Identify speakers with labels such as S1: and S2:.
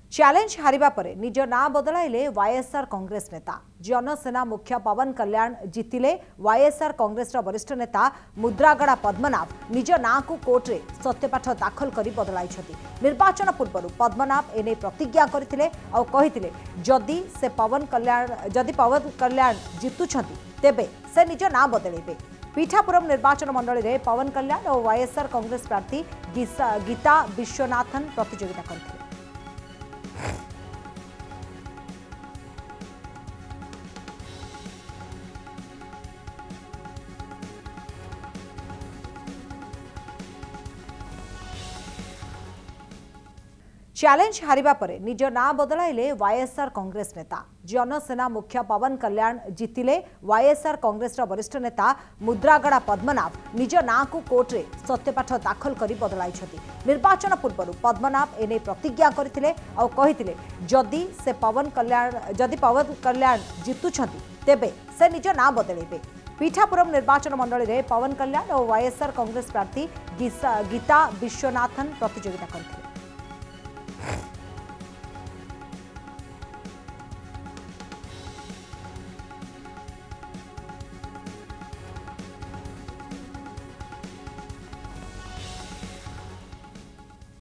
S1: Challenge हारिबा परे निज ना बदलाइले वाईएसआर कांग्रेस नेता जनसेना मुख्य पवन कल्याण जीतिले वाईएसआर कांग्रेस वरिष्ठ नेता मुद्रागड़ा पद्मनाभ निज ना को कोर्ट रे सत्यपाठ दाखल करी बदलाई निर्वाचन पूर्व पद्मनाभ एने प्रतिज्ञा करथिले और कहिथिले जदि पवन कल्याण जीतुछंती तेबे से निज ना बदलेबे। पीठापुरम निर्वाचन मंडली रे पवन कल्याण और वाईएसआर कांग्रेस प्रार्थी गीता विश्वनाथन प्रतियोगिता करथिले। चैलेंज हारिबा परे निज ना बदलाइले वाईएसआर कांग्रेस नेता जनसेना मुख्य पवन कल्याण जीतिले वाईएसआर कांग्रेस वरिष्ठ नेता मुद्रागड़ा पद्मनाभ निज ना को कोर्ट रे सत्यपाठ दाखल करी बदलाई निर्वाचन पूर्व पद्मनाभ एने प्रतिज्ञा करथिले और कहिथिले जदि पवन कल्याण जीतुछंती तेबे से निज ना बदलेबे। पीठापुरम निर्वाचन मंडली रे पवन कल्याण और वाईएसआर कांग्रेस प्रार्थी गीता विश्वनाथन प्रतियोगिता करथिले।